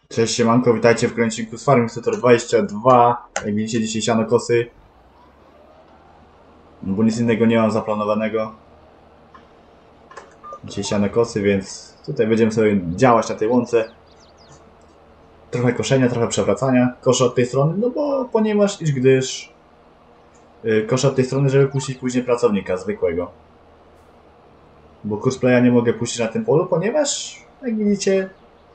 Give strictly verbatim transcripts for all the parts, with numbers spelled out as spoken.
Cześć siemanko, witajcie w kręcinku z Farming Simulator dwadzieścia dwa. Jak widzicie, dzisiaj siano kosy, bo nic innego nie mam zaplanowanego. Dzisiaj siano kosy, więc tutaj będziemy sobie działać na tej łące. Trochę koszenia, trochę przewracania. Koszę od tej strony, no bo ponieważ, iż gdyż yy, koszę od tej strony, żeby puścić później pracownika zwykłego. Bo kursplaya nie mogę puścić na tym polu, ponieważ, jak widzicie,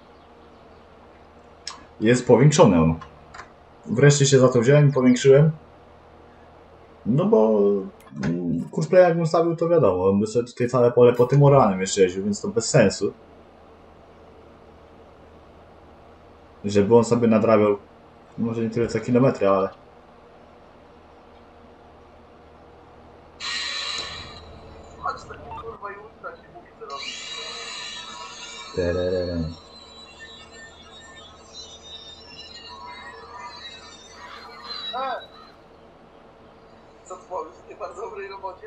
jest powiększony on. Wreszcie się za to wziąłem i powiększyłem. No bo kursplay jakbym stawił, to wiadomo, on by sobie tutaj całe pole po tym oranem jeszcze jeździł, więc to bez sensu. Żeby on sobie nadrabiał, może nie tyle co kilometry, ale... Tererere. Co powiesz w tej bardzo dobrej robocie?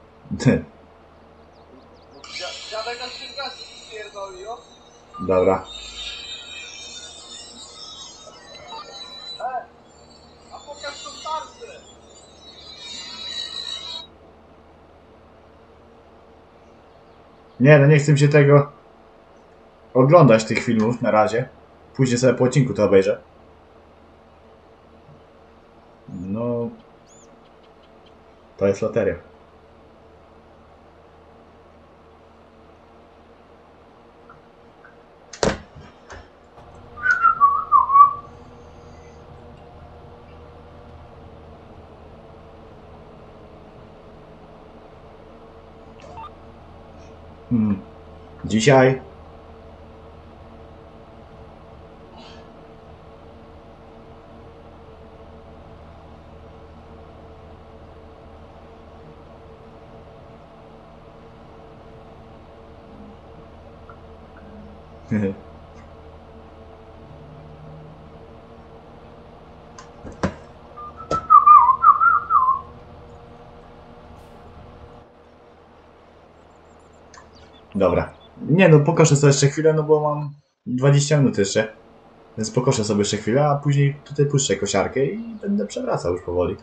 Dziadek na ściągacie pierdolił. Dobra. E! A pokaż tą tarczę! Nie, no nie chcę mi się tego oglądać, tych filmów na razie. Później sobie po odcinku to obejrzę. No... To jest loteria. Hmm. Dzisiaj Dobra. Nie no, pokoszę sobie jeszcze chwilę, no bo mam dwadzieścia minut jeszcze. Więc pokoszę sobie jeszcze chwilę, a później tutaj puszczę kosiarkę i będę przewracał już powoli.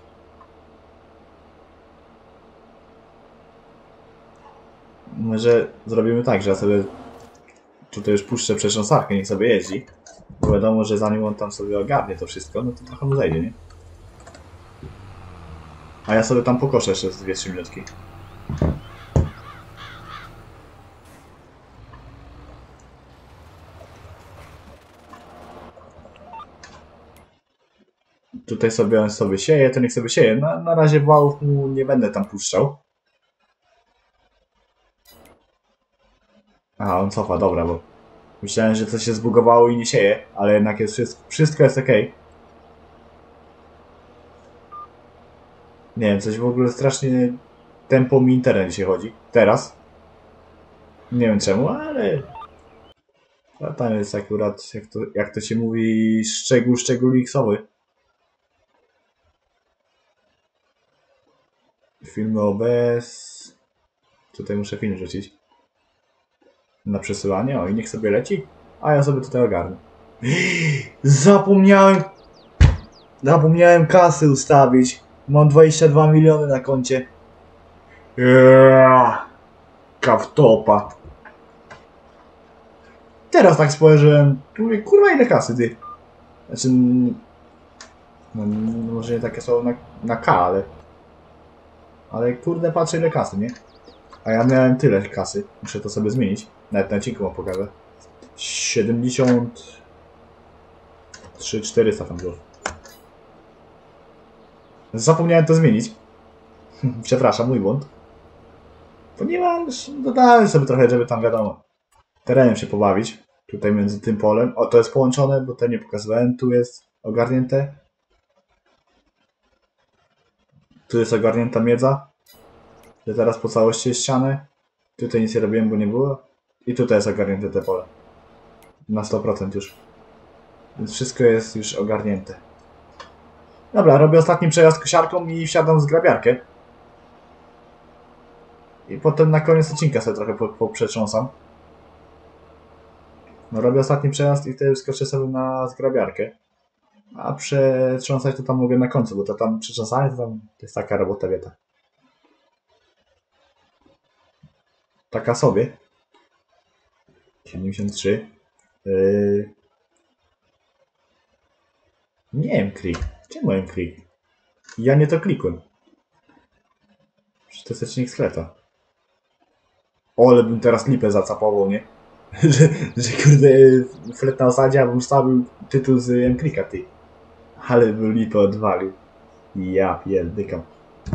Może zrobimy tak, że ja sobie tutaj już puszczę przetrząsarkę, niech sobie jeździ. Bo wiadomo, że zanim on tam sobie ogarnie to wszystko, no to trochę mu zajdzie, nie? A ja sobie tam pokoszę jeszcze z dwie trzy minutki. Tutaj sobie on sobie sieje, to niech sobie sieje. Na, na razie wałów mu nie będę tam puszczał. Aha, on cofa, dobra, bo myślałem, że coś się zbugowało i nie sieje, ale jednak jest wszystko, wszystko jest ok. Nie wiem, coś w ogóle strasznie tempo mi internet dzisiaj chodzi. Teraz. Nie wiem czemu, ale... A tam jest akurat, jak to, jak to się mówi, szczegół szczególiksowy. Filmy O B S. Tutaj muszę film rzucić. Na przesyłanie, o i niech sobie leci. A ja sobie tutaj ogarnę. Zapomniałem... Zapomniałem kasy ustawić. Mam dwadzieścia dwa miliony na koncie. Yeah. Kawtopa. Teraz tak spojrzałem. Mówię, kurwa, ile kasy ty? Znaczy... No, może nie takie słowo na, na K, ale... Ale kurde, patrzę ile kasy, nie? A ja miałem tyle kasy. Muszę to sobie zmienić. Nawet na odcinku mam pokażę. siedemdziesiąt trzy czterysta tam było. Zapomniałem to zmienić. Przepraszam, mój błąd. Ponieważ dodałem sobie trochę, żeby tam wiadomo terenem się pobawić. Tutaj między tym polem. O, to jest połączone, bo to nie pokazywałem. Tu jest ogarnięte. Tu jest ogarnięta miedza. Że teraz po całości jest ściany. Tutaj nic nie robiłem, bo nie było. I tutaj jest ogarnięte te pole. Na sto procent już. Więc wszystko jest już ogarnięte. Dobra, robię ostatni przejazd kosiarką i wsiadam z grabiarkę. I potem na koniec odcinka sobie trochę poprzetrząsam. No robię ostatni przejazd i wtedy skoczę sobie na zgrabiarkę. A przetrząsać to tam mogę na końcu, bo to tam przetrząsanie to tam to jest taka robota wieta. Taka sobie. siedemdziesiąt trzy. Yy... Nie wiem, klik. Czemu mam klik? Ja nie to klikłem. Przecież to jest licznik skleta. O, ale bym teraz lipę zacapował, nie? że, że kurde, flet na osadzie, a bym stawił tytuł z M-klika, ty. Ale bym lipę odwalił. Ja pierdykam.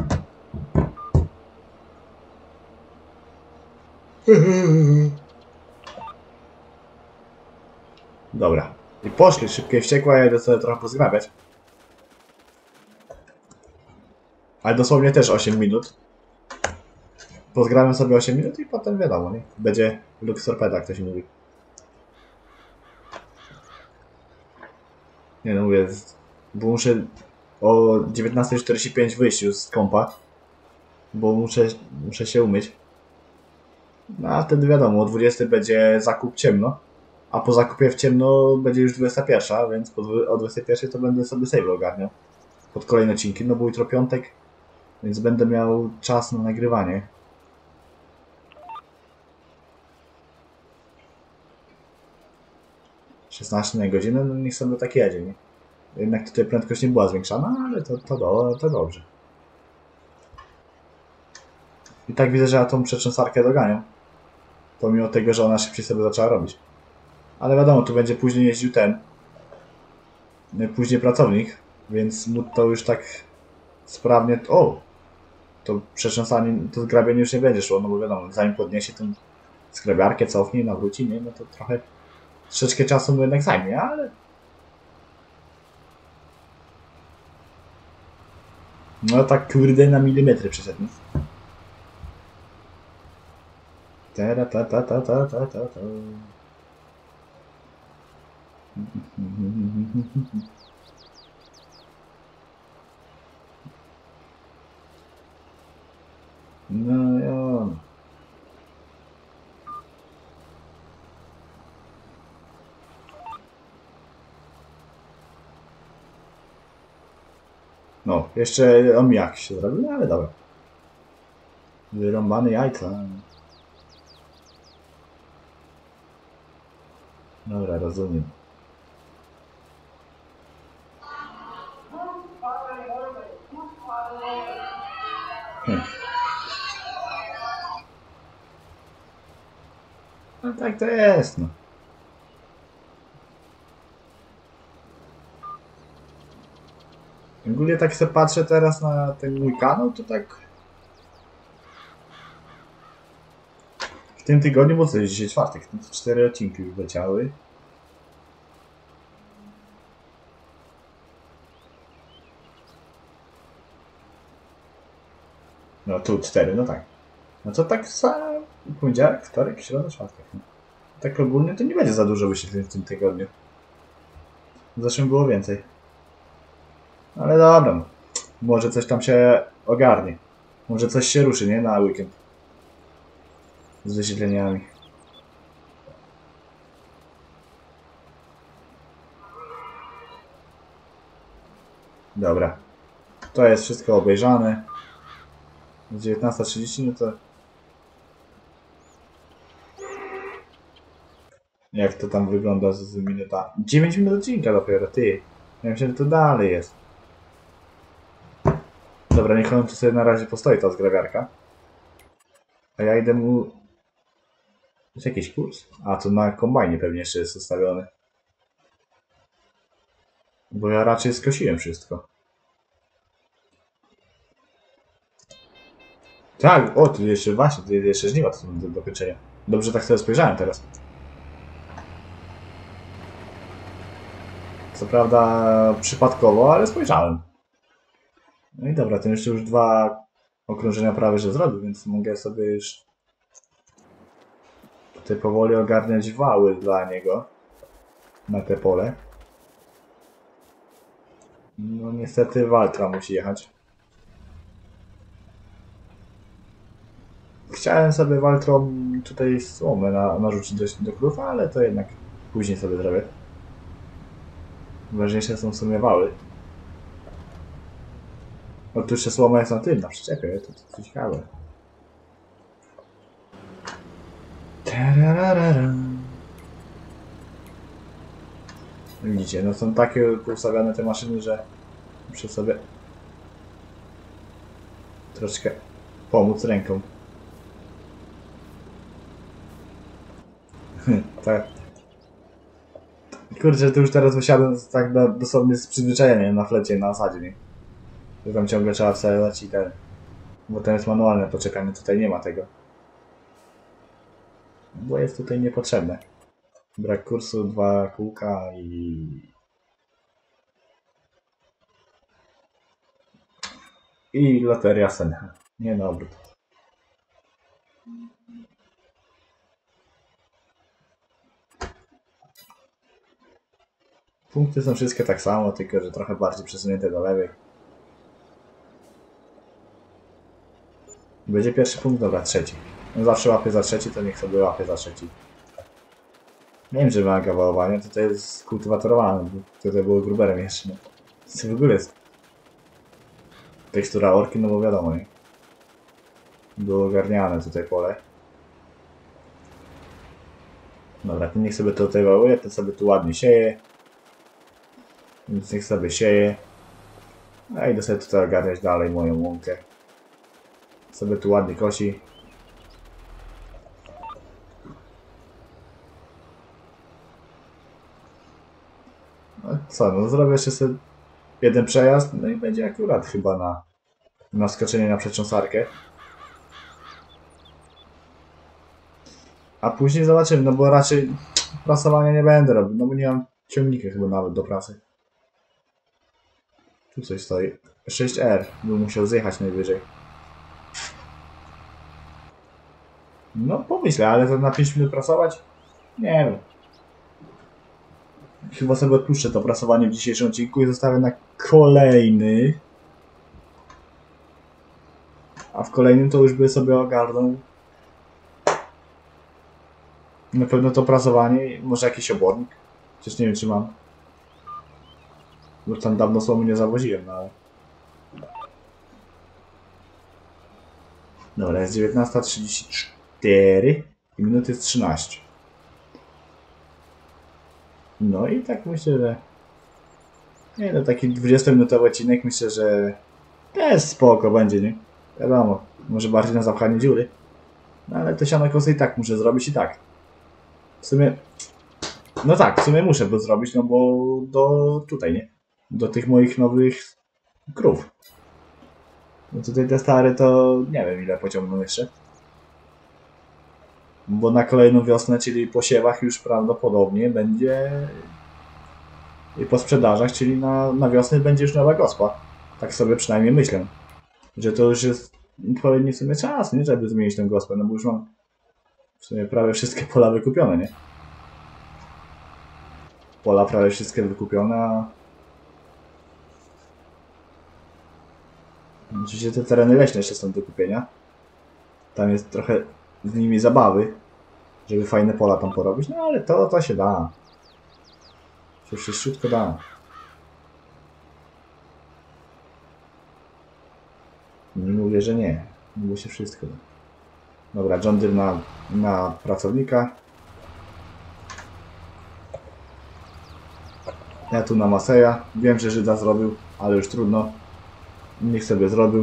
Dobra. I poszli szybkie wściekłe, ja idę sobie trochę pozgrabiać. Ale dosłownie też osiem minut. Pozgramy sobie osiem minut i potem wiadomo, nie? Będzie Lux Torpeda, jak to się mówi. Nie no, mówię, bo muszę o dziewiętnasta czterdzieści pięć wyjść już z kompa. Bo muszę, muszę się umyć. No a wtedy wiadomo, o dwudziestej będzie zakup ciemno. A po zakupie w ciemno będzie już dwudziesta pierwsza, więc po, o dwudziestej pierwszej to będę sobie save ogarniał. Pod kolejne odcinki, no bo jutro piątek, więc będę miał czas na nagrywanie. szesnaście na godzinę, no niech sobie tak jedzie, nie? Jednak tutaj prędkość nie była zwiększana, ale to, to, do, to dobrze. I tak widzę, że ja tą przetrząsarkę doganiam. Pomimo tego, że ona szybciej sobie zaczęła robić. Ale wiadomo, tu będzie później jeździł ten. Później pracownik, więc mu to już tak sprawnie... O! To przetrząsanie, to zgrabienie już nie będzie szło, no bo wiadomo, zanim podniesie tą zgrabiarkę, cofnie, nawróci, nie? No to trochę... Troszeczkę czasu mu jednak zajmie, ale... No tak kurde na milimetry przeszedł. Ta ta ta ta ta ta ta ta. No ja. No, jeszcze omijak się zrobił, no ale dobra. Wyrąbane jajca. Dobra, rozumiem. Hm. No tak to jest, no. Ogólnie tak sobie patrzę teraz na ten mój kanał, to tak... W tym tygodniu, bo co jest dzisiaj czwartek, no to cztery odcinki już leciały. No tu cztery, no tak. No to tak za poniedziałek, wtorek, środa, czwartek. No. Tak ogólnie to nie będzie za dużo wyświetleń w tym tygodniu. W zeszłym było więcej. Ale dobra, no. Może coś tam się ogarnie. Może coś się ruszy, nie? Na weekend. Z wyświetleniami. Dobra. To jest wszystko obejrzane. dziewiętnasta trzydzieści, no to... Jak to tam wygląda z minuta? dziewięć minut odcinka dopiero, ty. Ja myślę, że to dalej jest. Dobra, niech on tu sobie na razie postoi, ta zgrabiarka. A ja idę mu... Jest jakiś kurs? A, to na kombajnie pewnie jeszcze jest ustawiony. Bo ja raczej skosiłem wszystko. Tak, o, tu jeszcze właśnie, tu jeszcze żniwa to są do, do pieczenia. Dobrze, tak sobie spojrzałem teraz. Co prawda przypadkowo, ale spojrzałem. No i dobra, to jeszcze już dwa okrążenia prawie że zrobił, więc mogę sobie już tutaj powoli ogarniać wały dla niego na te pole. No niestety Waltra musi jechać. Chciałem sobie Waltrą tutaj słomę na, narzucić do, do krów, ale to jednak Później sobie zrobię. Ważniejsze są w sumie wały. O, tu jeszcze słoma jest na tym, na przyczepie, to, to, to ciekawe. Tararara. Widzicie, no są takie ustawione te maszyny, że muszę sobie troszkę pomóc ręką. Tak. Kurczę, to już teraz wysiadłem tak do, dosłownie z przyzwyczajeniem na flecie, na zasadzie, nie? Że tam ciągle trzeba wstawiać i ten... Bo to jest manualne poczepianie, tutaj nie ma tego. Bo jest tutaj niepotrzebne. Brak kursu, dwa kółka i... I loteria sen. Nie na obrót. Punkty są wszystkie tak samo, tylko że trochę bardziej przesunięte do lewej. Będzie pierwszy punkt, dobra, trzeci. On zawsze łapie za trzeci, to niech sobie łapie za trzeci. Nie wiem, czy wymaga wałowania, to to jest kultywatorowane, bo tutaj było gruberem jeszcze. Co w ogóle jest? Tekstura orki, no bo wiadomo, nie? Było ogarniane tutaj pole. Dobra, ten niech sobie to tutaj wałuje, ten sobie tu ładnie sieje. Więc niech sobie sieje. A idę sobie tutaj ogarniać dalej moją łąkę. Sobie tu ładnie kosi. No co, no zrobię jeszcze sobie jeden przejazd, no i będzie akurat chyba na, na skoczenie na przetrząsarkę. A później zobaczymy, no bo raczej prasowania nie będę robił, no bo nie mam ciągnika chyba nawet do prasy. Tu coś stoi. sześć R, bym musiał zjechać najwyżej. No pomyślę, ale to na pięć minut prasować? Nie wiem. Chyba sobie odpuszczę to prasowanie w dzisiejszym odcinku i zostawię na kolejny. A w kolejnym to już by sobie ogarnął. Na pewno to prasowanie, może jakiś obornik. Przecież nie wiem, czy mam. Bo tam dawno słomu nie zawoziłem, no ale... Dobra, jest dziewiętnasta trzydzieści cztery i minut jest trzynaście. No i tak myślę, że... Nie no, taki dwudziestominutowy odcinek myślę, że... Też spoko będzie, nie? Wiadomo, może bardziej na zapchanie dziury. No ale to siano kosy i tak muszę zrobić i tak. W sumie... No tak, w sumie muszę to zrobić, no bo do tutaj, nie? Do tych moich nowych krów. No tutaj te stare to nie wiem ile pociągną jeszcze. Bo na kolejną wiosnę, czyli po siewach już prawdopodobnie będzie i po sprzedażach, czyli na, na wiosnę będzie już nowa gospa. Tak sobie przynajmniej myślę. Że to już jest odpowiedni w sumie czas, nie? Żeby zmienić tę gospę, no bo już mam w sumie prawie wszystkie pola wykupione, nie? Pola prawie wszystkie wykupione, a... Oczywiście te tereny leśne jeszcze są do kupienia. Tam jest trochę z nimi zabawy, żeby fajne pola tam porobić, no ale to, to się da. To się szybko da. Nie mówię, że nie. Mówię się wszystko da. Dobra, John Deere na, na pracownika. Ja tu na Maseja. Wiem, że Żyda zrobił, ale już trudno. Niech sobie zrobił.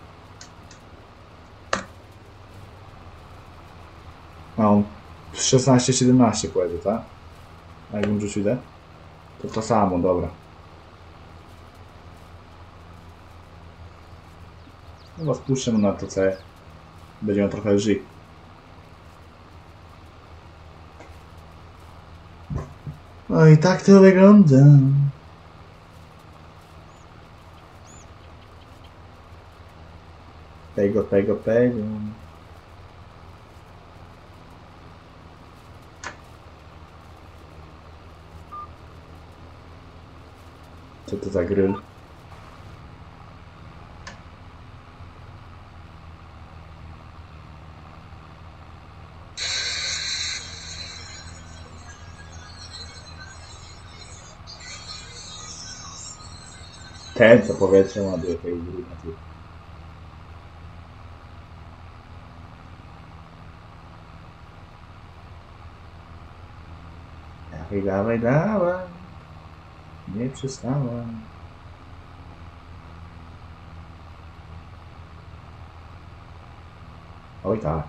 A on szesnaście siedemnaście pojedzie, tak? A jakbym rzucił idę? To to samo, dobra. Chyba spuszczę na to C. Będzie on trochę lży. No i tak to wygląda. Pego, pego, pego. Co to za grill? Ten, co powietrze ładuje tej góry na tył. Dawaj, dawaj, dawaj. Nie przestałem. Oj tak.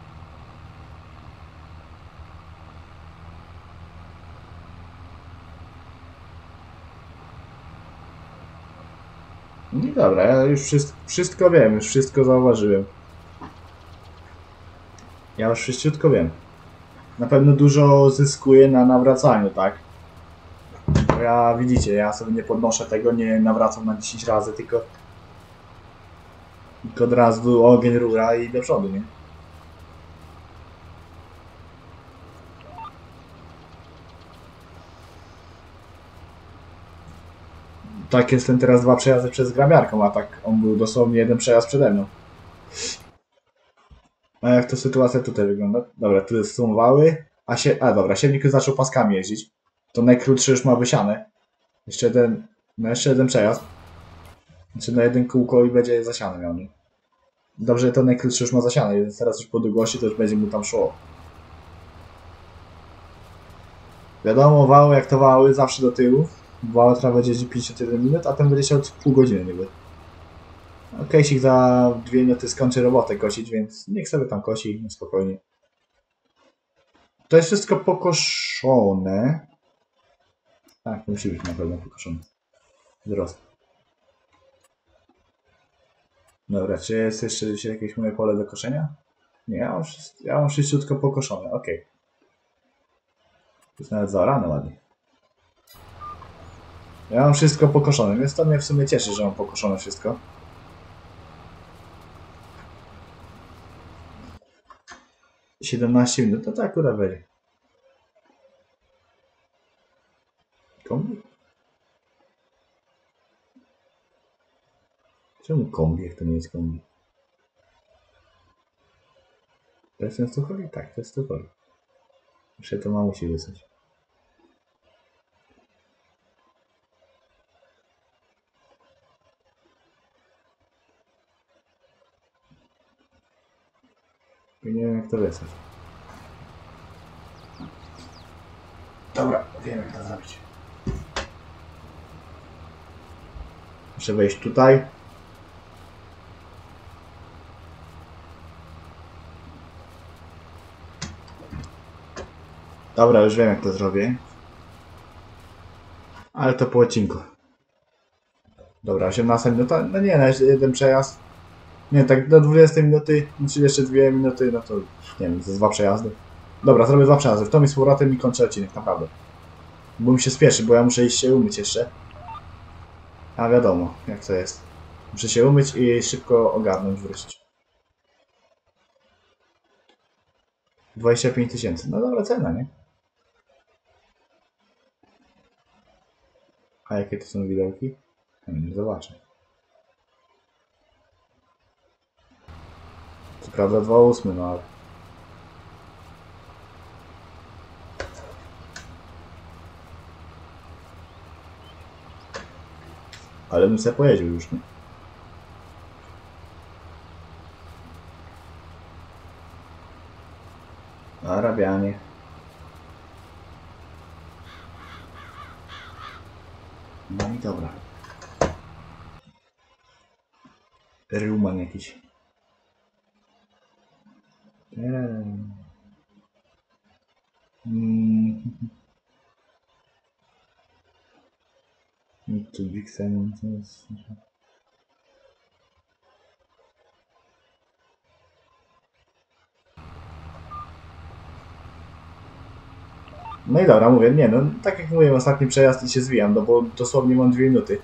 No i dobra, ja już wszystko, wszystko wiem, już wszystko zauważyłem. Ja już wszystko wiem. Na pewno dużo zyskuję na nawracaniu, tak? Bo ja, widzicie, ja sobie nie podnoszę tego, nie nawracam na dziesięć razy, tylko... Tylko od razu ogień, rura i do przodu, nie? Tak, jestem teraz dwa przejazdy przez grabiarką, a tak on był dosłownie jeden przejazd przede mną. A jak to sytuacja tutaj wygląda? Dobra, tu jest sumowały, a się... A dobra, siewnik już zaczął paskami jeździć. To najkrótszy już ma wysiane. Jeszcze jeden... No jeszcze jeden przejazd. Znaczy na jeden kółko i będzie zasiane miał, nie? Dobrze, to najkrótszy już ma zasiane, więc teraz już po długości to już będzie mu tam szło. Wiadomo, wały jak to wały, zawsze do tyłu. Wała trwa będzie pięćdziesiąt jeden minut, a ten będzie chciał pół godziny niby. Kejsik za dwie minuty skończy robotę kosić, więc niech sobie tam kosi, no spokojnie. To jest wszystko pokoszone. Tak, musi być na pewno pokoszone. Wzrost. Dobra, czy jest jeszcze gdzieś jakieś moje pole do koszenia? Nie, ja mam, wszystko, ja mam wszystko pokoszone, ok. To jest nawet zaorane ładnie. Ja mam wszystko pokoszone, więc to mnie w sumie cieszy, że mam pokoszone wszystko. siedemnaście minut, no to akurat będzie. Kombi? Czemu kombi, jak to nie jest kombi? To jest ten stucholi? Tak, to jest stucholi. Muszę to mamusi wysłać. I nie wiem jak to wysłać. Dobra, wiem jak to zrobić. Muszę wejść tutaj. Dobra, już wiem jak to zrobię. Ale to po odcinku. Dobra, osiemnasta minuta. No nie, na jeden przejazd. Nie, tak do dwudziestej minuty, czyli jeszcze dwie minuty, no to nie wiem, to jest dwa przejazdy. Dobra, zrobię dwa przejazdy. W to mi z powrotem i kończę odcinek, naprawdę. Bo mi się spieszy, bo ja muszę iść się umyć jeszcze. A wiadomo, jak to jest. Muszę się umyć i szybko ogarnąć, wrócić. dwadzieścia pięć tysięcy. No dobra cena, nie? A jakie to są widełki? Nie zobaczę. Co prawda dwa ósmy, no ale... Ale bym sobie pojeździł już, nie? Arabianie. No i dobra. Ruman jakiś. Eee. Mm. Tu Big Simon, to jest... No i dobra, mówię, nie no, tak jak mówiłem, ostatni przejazd i się zwijam, no bo dosłownie mam dwie minuty.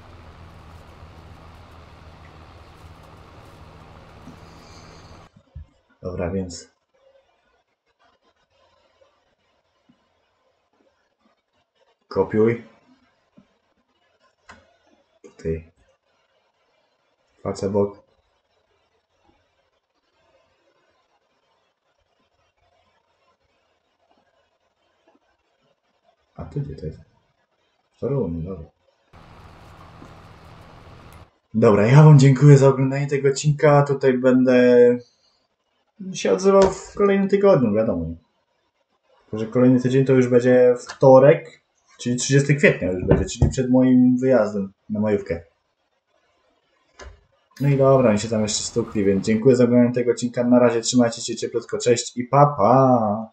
Dobra, więc... Kopiuj. Tutaj. Facebook. A tu gdzie to jest? W Toruniu, dobra. Dobra, ja wam dziękuję za oglądanie tego odcinka. Tutaj będę się odzywał w kolejnym tygodniu, wiadomo. Tylko że kolejny tydzień to już będzie wtorek, czyli trzydziestego kwietnia już będzie, czyli przed moim wyjazdem na majówkę. No i dobra, oni się tam jeszcze stukli, więc dziękuję za oglądanie tego odcinka. Na razie trzymajcie się cieplutko, cześć i pa pa!